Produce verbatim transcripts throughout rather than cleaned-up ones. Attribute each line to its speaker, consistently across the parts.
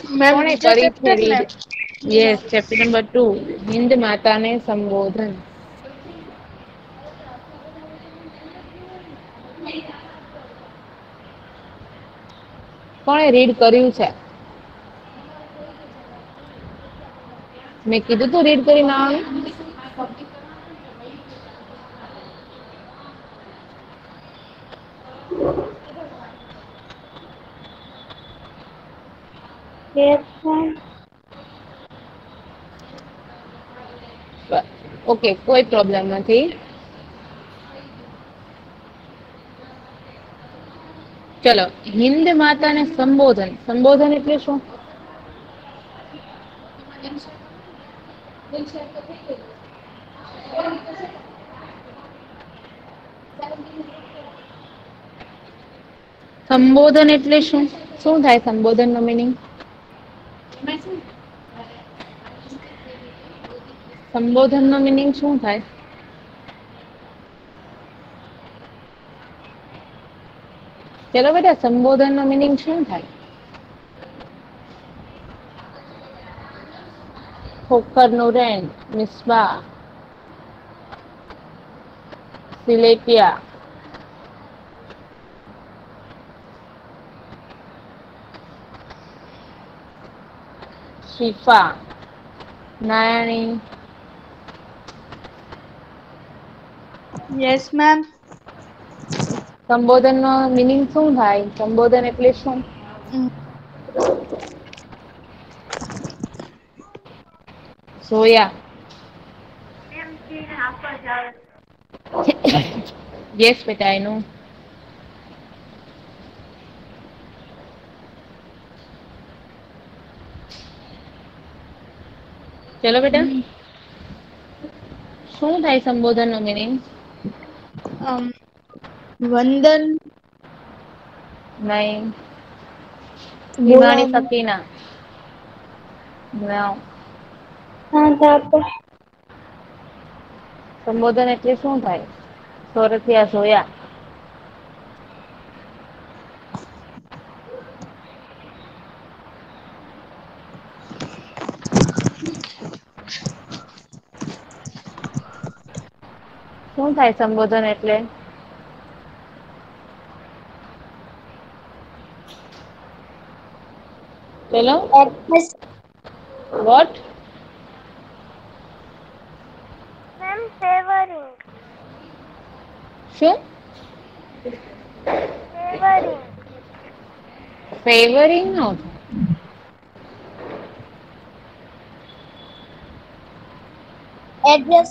Speaker 1: Ma'am
Speaker 2: કોણે
Speaker 1: બીજો
Speaker 2: કરી છે
Speaker 1: ચેપ્ટર ને
Speaker 2: read? Yes, chapter number two, Hind માતાને સંબોધન. કોણે રીડ કર્યું છે? મેં કીધું તું રીડ કરીને આવવાનું.
Speaker 3: Yes ma'am.
Speaker 2: ઓકે, કોઈ પ્રોબ્લેમ નથી. ચલો, હિન્દ માતાને સંબોધન. સંબોધન એટલે શું? સંબોધન એટલે શું? શું થાય સંબોધન નો મિનિંગ? સંબોધન નો મિનિંગ શું થાય? ચલો બેટા, સંબોધન નો મિનિંગ શું થાય? ખોખર નું રેન, મિસબા, સિલેપિયા, શિફા, નારાયણી.
Speaker 1: Yes ma'am.
Speaker 2: સંબોધન નો મિનિંગ શું થાય? સંબોધન એટલે શું? સોયા. યસ બેટા, આઈ નો. ચલો બેટા, શું થાય સંબોધન નો મિનિંગ?
Speaker 1: વંદન.
Speaker 2: નહી. નિમાણી
Speaker 1: બોલાવવું.
Speaker 2: શકીના. ના.
Speaker 3: હા તો આપો.
Speaker 2: સંબોધન એટલે શું થાય? સોરઠિયા સોયા. શું થાય સંબોધન એટલે? ચલો.
Speaker 3: એડ્રેસ.
Speaker 2: વોટ?
Speaker 3: Ma'am favouring.
Speaker 2: શું?
Speaker 3: ફેવરિંગ.
Speaker 2: ફેવરિંગ નો.
Speaker 3: એડ્રેસ.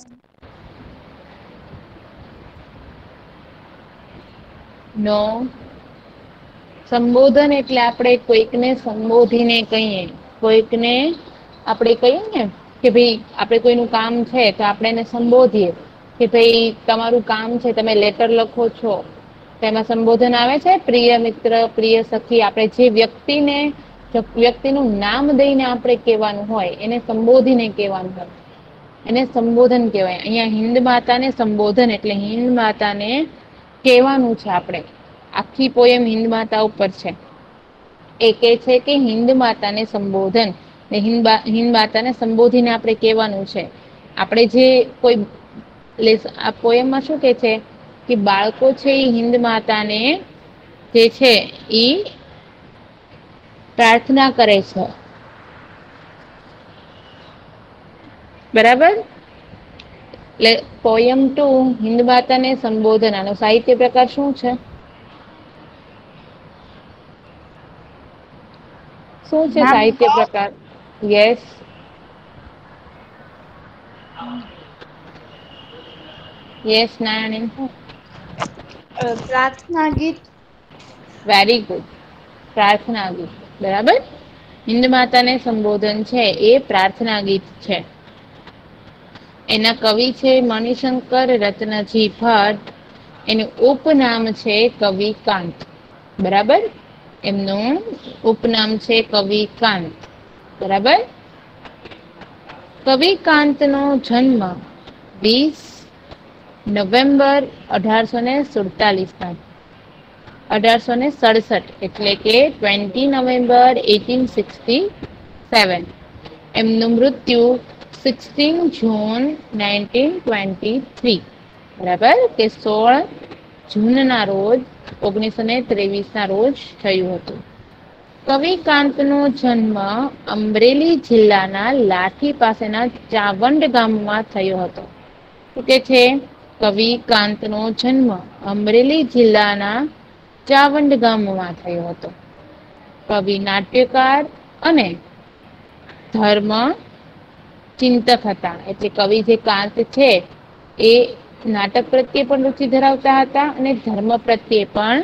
Speaker 2: નો. સંબોધન એટલે આપણે કોઈકને સંબોધીને કહીએ. કોઈકને આપડે કહીએ ને કે ભાઈ આપડે કોઈનું કામ છે તો આપણે એને સંબોધીએ. કે ભાઈ તમારું કામ છે, તમે લેટર લખો છો. તેમાં સંબોધન આવે છે, પ્રિય મિત્ર, પ્રિય સખી. આપણે જે વ્યક્તિને વ્યક્તિ નું નામ દઈને આપણે કેવાનું હોય, એને સંબોધીને કેવાનું હોય. એને સંબોધન કેવાય. અહિયાં હિન્દ માતા ને સંબોધન એટલે હિન્દ માતા ને કેવાનું છે આપડે. આખી પોયમ હિન્દ માતા ઉપર છે. એ કે છે કે હિન્દ માતા ને સંબોધન. હિન્દ માતાને સંબોધીને આપણે કેવાનું છે. આપણે જે કોઈ આ પોયમમાં શું કે છે કે બાળકો છે એ હિન્દ માતાને જે છે ઈ પ્રાર્થના કરે છે. બરાબર. એટલે પોયમ ટુ હિન્દ માતા ને સંબોધન. આનો સાહિત્ય પ્રકાર શું છે? શું છે
Speaker 1: નામ
Speaker 2: સાહિત્ય પ્રકાર? યસ. યસ નાની.
Speaker 1: પ્રાર્થના ગીત.
Speaker 2: Very good. પ્રાર્થના ગીત. બરાબર. હિન્દ માતા ને સંબોધન છે એ પ્રાર્થના ગીત છે. એના કવિ છે મણિશંકર રત્નજી ભટ્ટ. એનું ઉપનામ છે કવિકાંત. બરાબર. એમનું ઉપનામ છે કવિકાંત. બરાબર. કવિકાંત નો જન્મ વીસ નવેમ્બર અઢારસો ને સુડતાલીસ ના અઢારસો ને સડસઠ એટલે કે twenty November eighteen sixty seven. એમનું મૃત્યુ sixteen June nineteen twenty three. બરાબર કે સોળ જૂનના રોજ ઓગણીસો ને ત્રેવીસ ના રોજ થયું હતું. કવિ કાંતનો જન્મ અમરેલી જિલ્લાના લાઠી પાસેના ચાવંડ ગામમાં થયો હતો. શું કે છે? કવિ કાંતનો જન્મ અમરેલી જિલ્લાના ચાવંડ ગામમાં થયો હતો. કવિ નાટ્યકાર અને ધર્મ ચિંતક હતા. એટલે કવિ જે કાંત છે એ નાટક પ્રત્યે પણ રુચિ ધરાવતા હતા અને ધર્મ પ્રત્યે પણ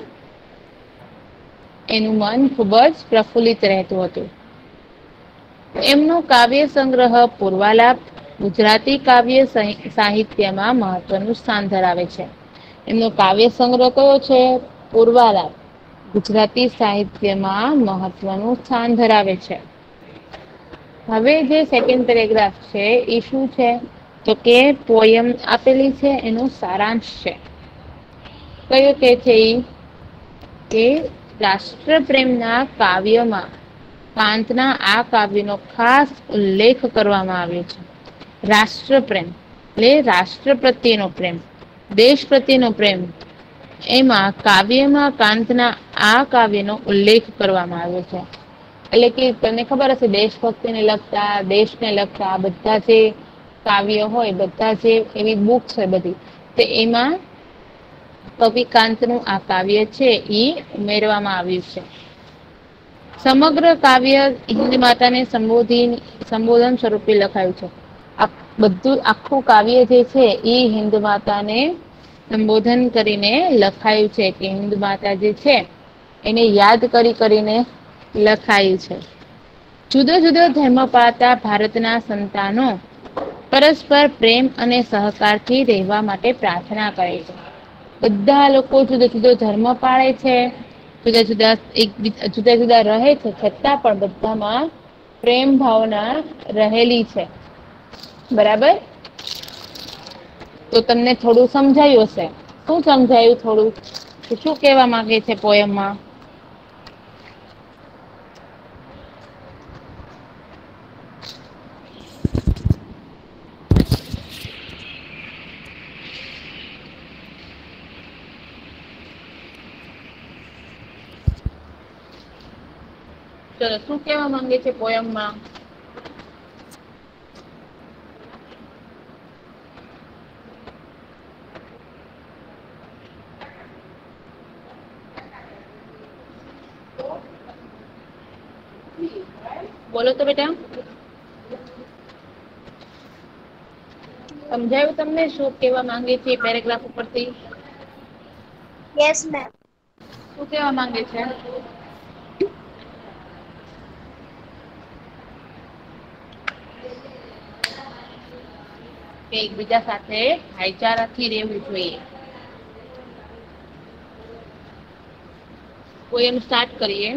Speaker 2: એનું મન ખૂબ જ પ્રફુલ્લિત રહેતું હતું. એમનો કાવ્ય સંગ્રહ પૂર્વાલાપ ગુજરાતી કાવ્ય સાહિત્યમાં મહત્વનું સ્થાન ધરાવે છે. એમનો કાવ્ય સંગ્રહ કયો છે? પૂર્વાલાપ ગુજરાતી સાહિત્યમાં મહત્વનું સ્થાન ધરાવે છે. હવે જે સેકન્ડ પેરેગ્રાફ છે એ શું છે? તો કે પોયમ આપેલી છે એનો સારાંશ છે. કયો કે છે ઈ? કે રાષ્ટ્રપ્રેમના કાવ્યમાં કાંતના આ કાવ્યનો ખાસ ઉલ્લેખ કરવામાં આવ્યો છે. રાષ્ટ્રપ્રેમ એટલે રાષ્ટ્ર પ્રત્યેનો પ્રેમ, દેશ પ્રત્યેનો પ્રેમ. એમાં કાવ્યમાં કાંતના આ કાવ્યનો ઉલ્લેખ કરવામાં આવ્યો છે. એટલે કે તમને ખબર હશે દેશભક્તિને લગતા, દેશને લગતા બધા જે કાવ્ય હોય, બધા જે એવી બુક્સ હોય બધી, તો એમાં કવિ કાંતનું આ કાવ્ય છે ઈ ઉમેરવામાં આવ્યું છે. સમગ્ર કાવ્ય હિન્દ માતાને સંબોધી સંબોધન સ્વરૂપે લખાયું છે. આ બધું આખું કાવ્ય જે છે એ હિન્દ માતાને સંબોધન કરીને લખાયું છે કે હિન્દ માતા જે છે એને યાદ કરી કરીને લખાયું છે. જુદો જુદો ધર્મ પાળતા ભારતના સંતાનો પરસ્પર પ્રેમ અને સહકારથી રહેવા માટે પ્રાર્થના કરે છે. બધા લોકો જુદો જુદો ધર્મ પાળે છે, જુદા જુદા એક જુદા જુદા રહે છે, છતાં પણ બધામાં પ્રેમ ભાવના રહેલી છે. બરાબર? તો તમને થોડું સમજાયું હશે. શું સમજાયું થોડું? શું કહેવા માંગે છે પોયમમાં? ચલો શું કહેવા માંગે છે પોયમમાં? બોલો તો બેટા. સમજાયું તમને શું કહેવા માંગે છે પેરેગ્રાફ ઉપરથી?
Speaker 3: Yes ma'am.
Speaker 2: શું કહેવા માંગે છે? કે એકબીજા સાથે ભાઈચારાથી રહેવું જોઈએ. પોયમ સ્ટાર્ટ કરીએ.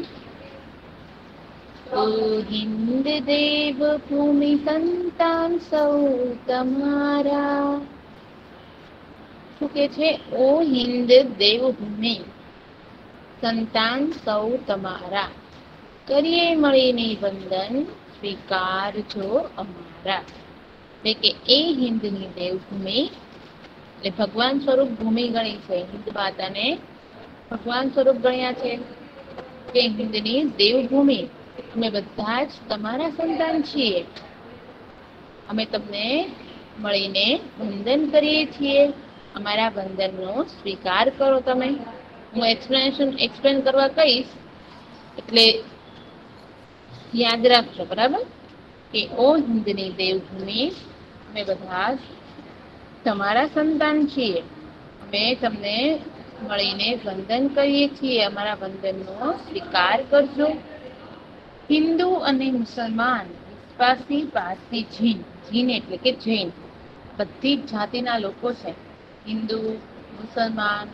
Speaker 2: ઓ હિન્દ દેવ ભૂમિ સંતાન સૌ તમારા. શું કે છે? ઓ હિન્દ દેવભૂમિ સંતાન સૌ તમારા, કરીએ મળીને વંદન સ્વીકારજો અમારા. એટલે કે એ હિન્દની દેવભૂમિ એટલે ભગવાન સ્વરૂપ ભૂમિ ગણી છે. હિન્દ માતાને ભગવાન સ્વરૂપ ગણ્યા છે કે હિન્દની દેવભૂમિ. અમે બધા જ તમારા સંતાન છીએ. અમે તમને મળીને વંદન કરીએ છીએ. અમારા વંદનનો સ્વીકાર કરો તમે. હું એક્સપ્લેનેશન એક્સપ્લેન કરવા કહીશ એટલે યાદ રાખજો. બરાબર? કે ઓ હિન્દની દેવભૂમિ, અમે બધા જ તમારા સંતાન છીએ. અમે તમને મળીને વંદન કરીએ છીએ. અમારા વંદનનો સ્વીકાર કરજો. હિન્દુ અને મુસલમાન, વિશ્વાસી, પારસી, જૈન. જૈન એટલે કે જૈન બધી જ જાતિના લોકો છે. હિન્દુ, મુસલમાન,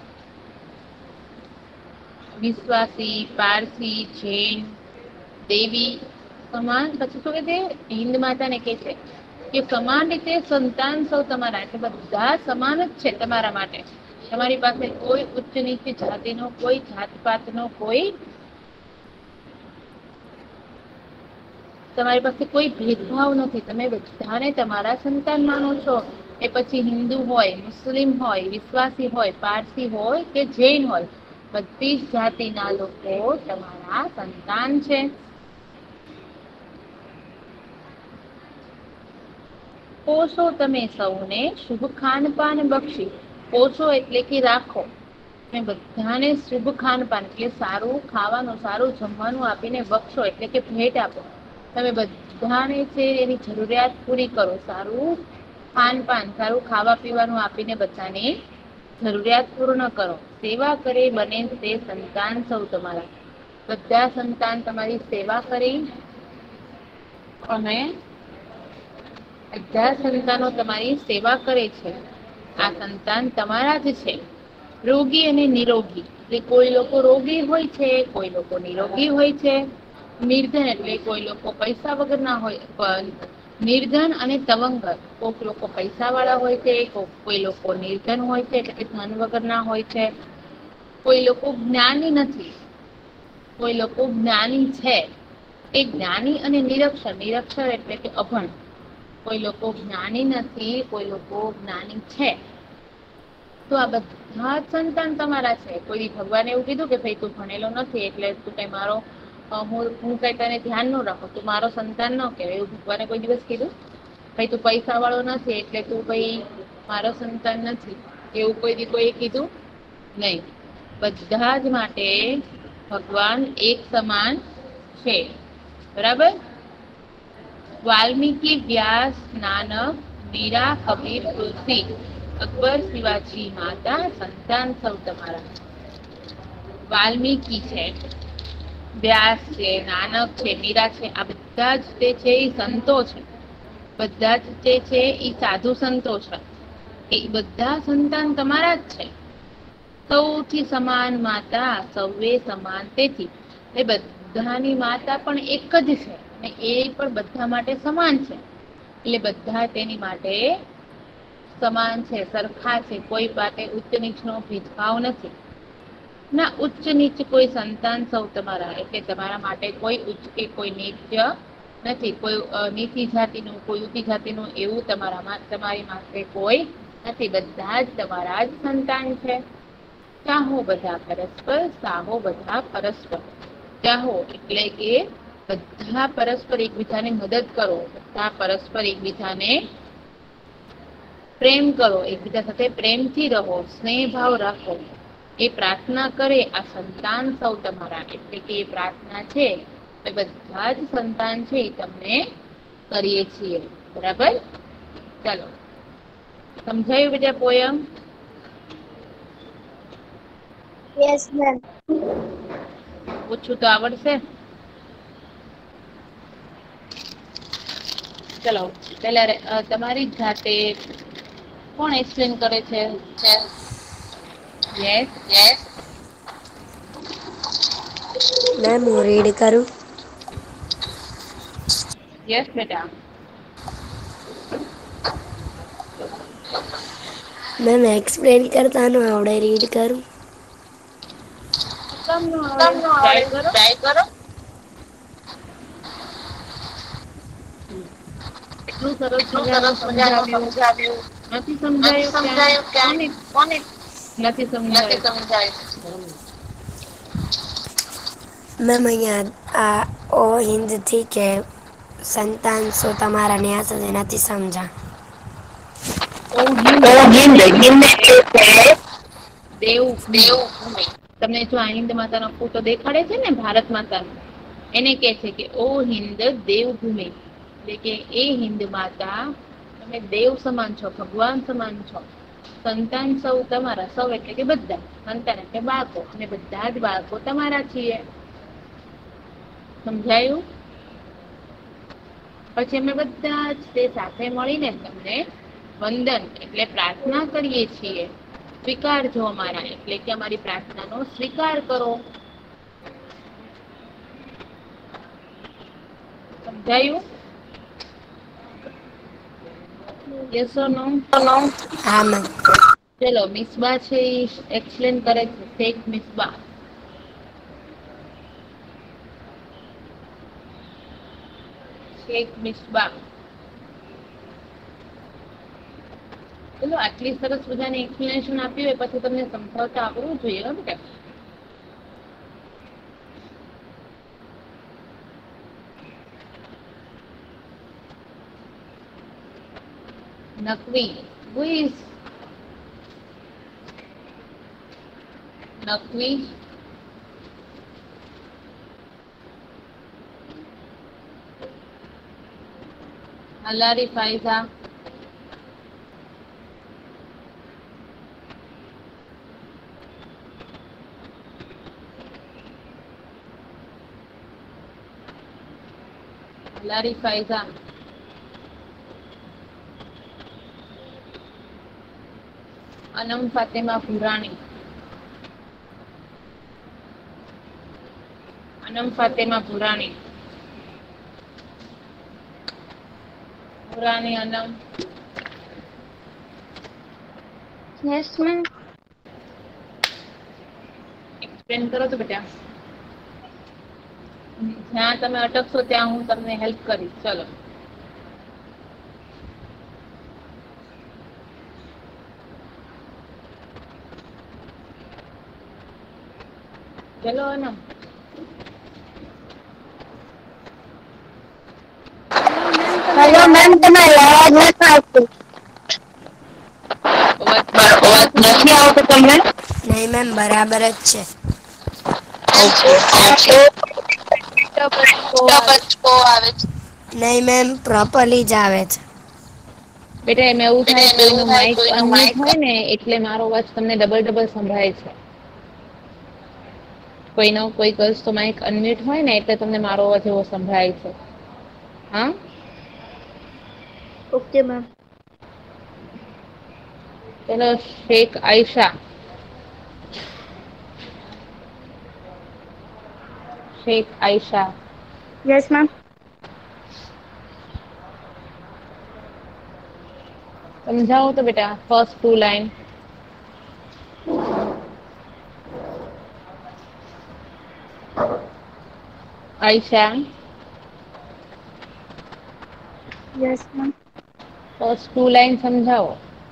Speaker 2: વિશ્વાસી, પારસી, જૈન, દેવી સમાન. પછી શું કે છે? હિન્દ માતાને કે છે કે સમાન રીતે સંતાન સૌ તમારા, એટલે બધા સમાન જ છે તમારા માટે. તમારી પાસે કોઈ ઉચ્ચ નીચ જાતિનો કોઈ જાતપાતનો કોઈ તમારી પાસે કોઈ ભેદભાવ નથી. તમે બધાને તમારા સંતાન માનો છો. એ પછી હિન્દુ હોય, મુસ્લિમ હોય, વિશ્વાસી હોય, પારસી હોય કે જૈન હોય, બધી જ જાતિના લોકો તમારા સંતાન છે. પોષો તમે સૌને શુભ ખાનપાન બક્ષી. પોષો એટલે કે રાખો. તમે બધાને શુભ ખાનપાન એટલે સારું ખાવાનું, સારું જમવાનું આપીને બક્ષો એટલે કે ભેટ આપો. તમે બધાને છે એની જરૂરિયાત પૂરી કરો. સારું ખાનપાન, સારું ખાવા પીવાનું આપીને બધાને જરૂરિયાત પૂર્ણ કરો. સેવા કરે બને તે સંતાન સૌ તમારા. બધા સંતાન તમારી સેવા કરી અને બધા સંતાનો તમારી સેવા કરે છે. આ સંતાન તમારા જ છે. રોગી અને નિરોગી એટલે કોઈ લોકો રોગી હોય છે, કોઈ લોકો નિરોગી હોય છે. નિર્ધન એટલે કોઈ લોકો પૈસા વગર ના હોય પણ નિર્ધન અને તવંગર કોઈક લોકો પૈસા વાળા હોય છે, કોઈ લોકો નિર્ધન હોય છે એટલે કે ધન વગર ના હોય છે. કોઈ લોકો જ્ઞાની નથી, કોઈ લોકો જ્ઞાની છે. એ જ્ઞાની અને નિરક્ષર, નિરક્ષર એટલે કે અભણ. કોઈ લોકો જ્ઞાની નથી, કોઈ લોકો જ્ઞાની છે. તો આ બધા જ સંતાન તમારા છે. કોઈ ભગવાને એવું કીધું કે ભાઈ તું ભણેલો નથી એટલે તું કઈ મારો હું હું કઈ તને ધ્યાન ન રાખું, તું મારો સંતાન ન કહેવાય. એવું ભગવાને કોઈ દિવસ કીધું? ભાઈ તું પૈસા વાળો નથી એટલે તું ભાઈ મારો સંતાન નથી, એવું કોઈ દી કોઈ કીધું નહીં. બધા જ માટે ભગવાન એક સમાન છે. બરાબર. વાલ્મીકી, વ્યાસ, નાનક, મીરા, કબીર, તુલસી, અકબર, શિવાજી, માતા સંતાન સૌ તમારા. વાલ્મીકી છે, વ્યાસ છે, નાનક છે, મીરા છે, આ બધા જ તે છે એ સંતો છે. બધા જ તે છે એ સાધુ સંતો છે. એ બધા સંતાન તમારા જ છે. સૌથી સમાન માતા સૌએ સમાન. તેથી એ બધાની માતા પણ એક જ છે અને એ પણ બધા માટે સમાન છે. એટલે બધા તેની માટે સમાન છે, સરખા છે. કોઈ માટે ઉચ્ચ નીચ નો ભેદભાવ નથી. ના ઉચ્ચ નીચ કોઈ સંતાન સૌ તમારા. એટલે તમારા માટે કોઈ ઉચ્ચ કે કોઈ નીચ નથી. કોઈ નીચી જાતિનું, કોઈ ઊંચી જાતિનું એવું તમારા તમારી માટે કોઈ નથી. બધા જ તમારા જ સંતાન છે. ચાહો બધા પરસ્પર, સાહો બધા પરસ્પર. ચાહો એટલે કે બધા પરસ્પર એકબીજાને મદદ કરો, બધા પરસ્પર એકબીજાને પ્રેમ કરો, એકબીજા સાથે પ્રેમથી રહો, સ્નેહ ભાવ રાખો. એ પ્રાર્થના કરે આ સંતાન સૌ તમારા. એટલે કે એ પ્રાર્થના છે એ બધા જ સંતાન છે એ તમને કરીએ છીએ. બરાબર. ચાલો, સમજાયું બીજા પોયમ?
Speaker 3: Yes, ma'am.
Speaker 2: પૂછું તો આવડશે. ચલો પેલા તમારી જાતે કોણ એક્સપ્લેન કરે છે? યસ યસ
Speaker 4: મેમ હું રીડ કરું.
Speaker 2: યસ બેટા.
Speaker 4: મેમ એક્સપ્લેન કરતા ન આવડે, રીડ કરું.
Speaker 2: કેમ ન આવડે?
Speaker 4: તમને આવડે
Speaker 2: ટ્રાય કરો.
Speaker 4: ટ્રાય કરો.
Speaker 2: એટલું સરસ
Speaker 4: એટલું
Speaker 2: મજાનું
Speaker 4: સરસ મજાનું
Speaker 2: સમજાવ્યું.
Speaker 4: સમજાવ્યું.
Speaker 2: નથી
Speaker 4: નથી
Speaker 2: સમજાયું ક્યાં?
Speaker 4: સમજાયું ક્યાં?
Speaker 2: કોને
Speaker 4: કોને
Speaker 2: નથી
Speaker 4: નથી
Speaker 2: સમજાયું?
Speaker 4: સમજાયું? મેમ અહીંયા આ ઓ હિન્દથી કે સંતાન સો તમારા ન્યા સુધી નથી સમજા.
Speaker 2: ઓ હિન્દ
Speaker 4: ઓ હિન્દ,
Speaker 2: હિન્દ
Speaker 4: હિન્દ
Speaker 2: એટલે
Speaker 4: એટલે
Speaker 2: દેવભૂમિ.
Speaker 4: દેવભૂમિ.
Speaker 2: તમને જો આ હિન્દ માતાનો ફોટો દેખાડે છે ને ભારત માતાનો, એને કહે છે કે ઓ હિન્દ દેવભૂમિ. એટલે કે એ હિન્દ માતા તમે દેવ સમાન છો, ભગવાન સમાન છો. સંતાન સૌ તમારા. સૌ એટલે કે બધા. સંતાન એટલે બાળકો, અને બધા જ બાળકો તમારા છીએ. સમજાયું? પછી અમે બધા જ તે સાથે મળીને તમને વંદન એટલે પ્રાર્થના કરીએ છીએ. સ્વીકારજો અમારા, એટલે કે અમારી પ્રાર્થનાનો સ્વીકાર કરો. સમજાયું? Yes or no?
Speaker 4: હા મેમ.
Speaker 2: ચલો મિસબા છે એક્સપ્લેન કરે છે શેખ મિસબા. શેખ મિસબા. ચલો આટલી સરસ બધાને એક્સપ્લેનેશન આપ્યું હોય પછી તમને સમજાવતા આવડવું જોઈએ બેટા. Naqvi who is Naqvi Alari Faiza Alari Faiza Anam Fatema Purani Anam Fatema Purani Purani Anam
Speaker 1: Yes, ma'am.
Speaker 2: Explain કરો તો બેટા. જ્યાં તમે અટકશો ત્યાં હું તમને હેલ્પ કરીશ. ચલો ચલો અનમ.
Speaker 3: હેલો મેમ તમારી અવાજ નથી આવતી. અવાજ નથી આવતો તમને?
Speaker 4: નહીં મેમ, બરાબર જ છે. નહીં મેમ, પ્રોપરલી જ આવે છે.
Speaker 2: બેટા એમાં એવું થાય કોઈનું માઇક અનમ્યુટ હોય ને એટલે મારો અવાજ તમને ડબલ ડબલ સંભળાય છે. કોઈનો કોઈ ગર્લ્સ તો માઇક અનમ્યુટ હોય ને એટલે તમને મારો અવાજ એવો સંભળાય છે. હા
Speaker 1: Okay, ma'am.
Speaker 2: ચલો શેખ આયશા. શેખ આયશા.
Speaker 1: Yes, ma'am.
Speaker 2: સમજાવો તો બેટા first two line. Ayesha
Speaker 1: Yes, ma'am.
Speaker 2: First two line સમજાવો.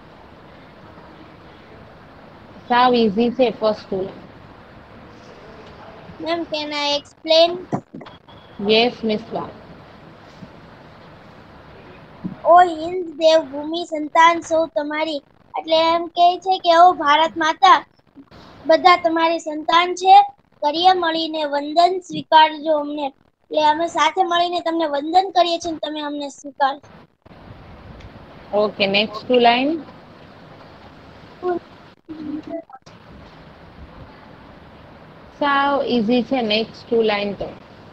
Speaker 2: સાવ ઈઝી છે first two line.
Speaker 3: Ma'am, can I explain?
Speaker 2: Yes Misbah.
Speaker 3: ઓ હિન્દ દેવભૂમિ સંતાન સૌ તમારી. એટલે એમ કહે છે કે ઓ ભારત માતા, બધા તમારી સંતાન છે. કરીએ મળીને વંદન સ્વીકારજો અમને. એટલે અમે સાથે મળીને તમને વંદન કરીએ છીએ, તમે અમને સ્વીકાર.
Speaker 2: Okay next two line. સાવ ઈઝી છે નેક્સ્ટ ટુ લાઈન તો.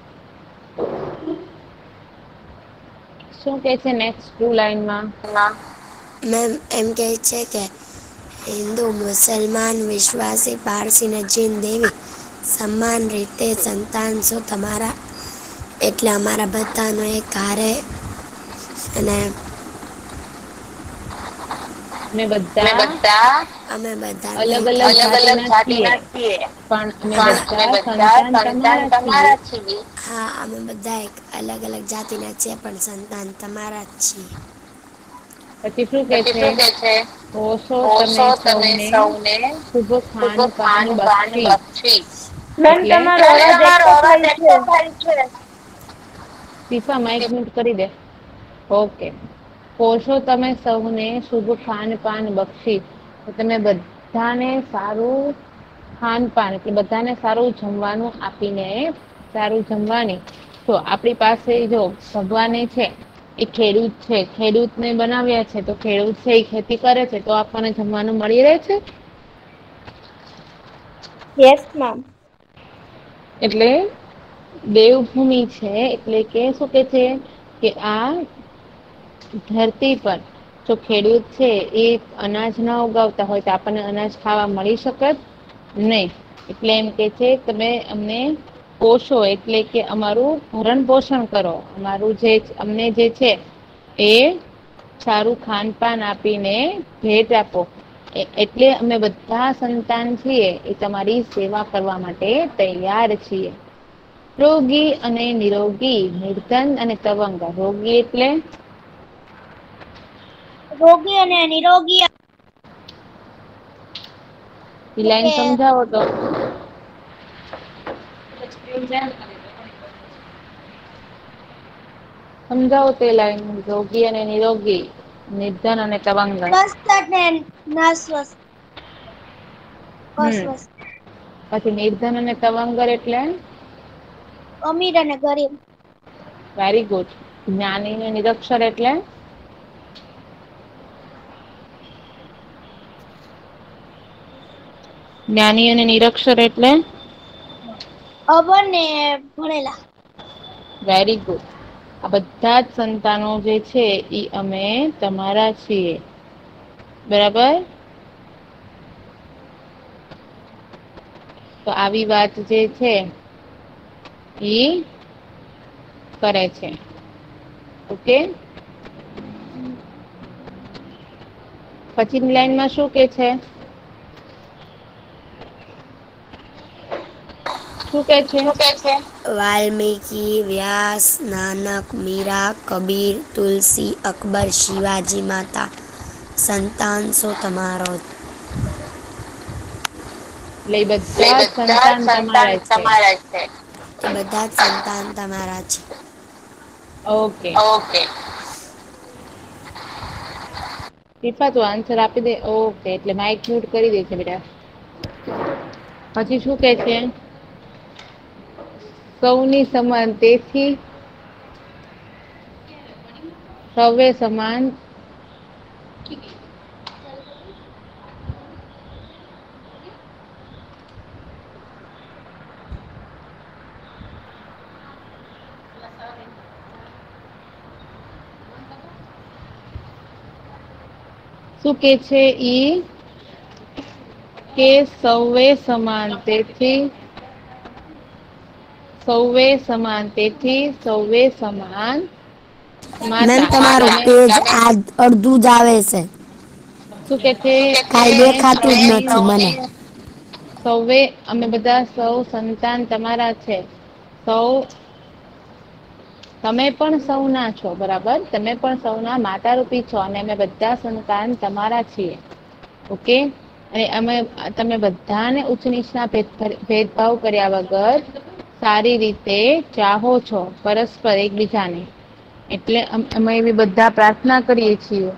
Speaker 2: શું કે છે નેક્સ્ટ ટુ લાઈનમાં?
Speaker 4: મેમ એમ કહે છે કે હિન્દુ, મુસલમાન, વિશ્વાસી, પારસી ને જૈન દેવી સમાન રીતે સંતાન છો તમારા. એટલે અમારા બધાનો એક હારે અને
Speaker 2: અમે બધા
Speaker 4: અમે બધાનો
Speaker 2: અલગ
Speaker 4: એક
Speaker 2: અલગ જાતિના છીએ પણ અમે બધા સંતાન તમારા છીએ.
Speaker 4: હા, અમે બધા એક અલગ અલગ જાતિના છીએ પણ સંતાન તમારા જ છીએ.
Speaker 2: પછી શું કે છે? ઓશો તમે સૌને શુભ ખાન પાન બક્ષી.
Speaker 1: મેમ,
Speaker 2: એટલે
Speaker 1: તમારો અવાજ એકતો થાય છે.
Speaker 2: શીફા માઇક મ્યુટ કરી દે. ઓકે. પોષો તમે સૌને શુભ ખાન પાન બક્ષી. તો તમે બધાને સારું ખાનપાન એટલે બધાને સારું જમવાનું આપીને સારું જમવાની. તો આપણી પાસે જો ભગવાને છે એ ખેડૂત છે. ખેડૂતને બનાવ્યા છે તો ખેડૂત છે એ ખેતી કરે છે તો આપણને જમવાનું મળી રહે છે.
Speaker 1: Yes, ma'am.
Speaker 2: એટલે દેવભૂમિ છે એટલે કે શું કે છે કે આ ધરતી પર જો ખેડૂત છે એ અનાજ ના ઉગાવતા હોય તો આપણને અનાજ ખાવા મળી શકત નહી. એટલે એમ કે છે તમે અમને પોષો એટલે કે અમારું ભરણ પોષણ કરો. અમારું જે અમને જે છે એ સારું ખાનપાન આપીને ભેટ આપો. એ- એટલે અમે બધા સંતાન છીએ એ તમારી સેવા કરવા માટે તૈયાર છીએ. રોગી અને નિરોગી, નિર્ધન અને તવંગ. રોગી એટલે
Speaker 3: રોગી અને નિરોગી
Speaker 2: ઈ
Speaker 3: એટલે
Speaker 2: લાઈન
Speaker 3: કે
Speaker 2: સમજાવો તો. સમજાવો તે લાઈન. રોગી અને નિરોગી, નિર્ધન અને તવંગ.
Speaker 3: સ્વસ્થ અને નાસ્વસ્થ.
Speaker 2: હમ
Speaker 3: અસ્વસ્થ.
Speaker 2: પછી નિર્ધન અને તવંગર એટલે
Speaker 3: અમીર અને ગરીબ.
Speaker 2: Very good. જ્ઞાની ને નિરક્ષર એટલે જ્ઞાની અને નિરક્ષર એટલે
Speaker 3: અભણ ને ભણેલા.
Speaker 2: Very good. આ બધા જ સંતાનો જે છે ઈ અમે તમારા છીએ. બરાબર. તો આવી વાત જે છે ઈ કરે છે. ઓકે. પછીની લાઈનમાં શું કે છે? શું કે છે?
Speaker 4: વાલ્મીકી, વ્યાસ, નાનક, મીરા, કબીર, તુલસી, અકબર, શિવાજી માતા, સંતાન સો તમારો.
Speaker 2: એટલે ઈ બધા જ સંતાન તમારા છે.
Speaker 4: એ બધા જ સંતાન તમારા છે.
Speaker 2: ઓકે. ટીપા તું આન્સર આપી દે. ઓકે. એટલે માઇક મ્યુટ કરી દે છે બેટા. પછી શું કે છે? સૌની સમાન તેથી સવે સમાન શું કે છે ઈ કે સૌએ સમાન તેથી સૌએ સમાન તેથી સૌએ સમાન
Speaker 4: મેમ
Speaker 2: માતા.
Speaker 4: તમારું
Speaker 2: તમે
Speaker 4: પેજ આ અડધું જ આવે છે.
Speaker 2: શું કે છે
Speaker 4: કાંઈ
Speaker 2: તમે
Speaker 4: દેખાતું જ
Speaker 2: સૌની
Speaker 4: નથી મને.
Speaker 2: સૌએ અમે બધા સૌ સંતાન તમારા છે. સૌ તમે પણ સૌના છો. બરાબર. તમે પણ સૌના માતા રૂપી છો અને અમે બધા સંતાન તમારા છીએ. ઓકે. અને અમે તમે બધાને ઉચ્ચ નીચના ભેદભાવ કર્યા વગર સારી રીતે ચાહો છો પરસ્પર એકબીજાને. એટલે અમે એવી બધા પ્રાર્થના કરીએ છીએ.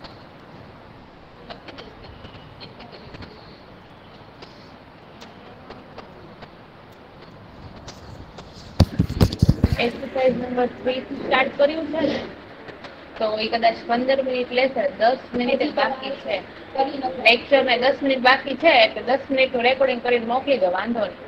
Speaker 2: એક્સરસાઇઝ નંબર થ્રી થી સ્ટાર્ટ કર્યું છે ને, તો એ કદાચ પંદર મિનિટ લેશે. દસ મિનિટ બાકી છે. લેક્ચર ને દસ મિનિટ બાકી છે. એટલે દસ મિનિટ નું રેકોર્ડિંગ કરીને મોકલી દો. વાંધો નહીં.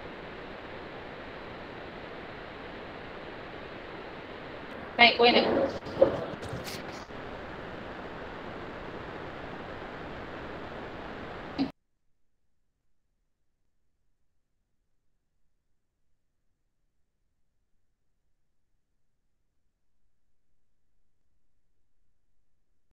Speaker 2: કઈ કોઈને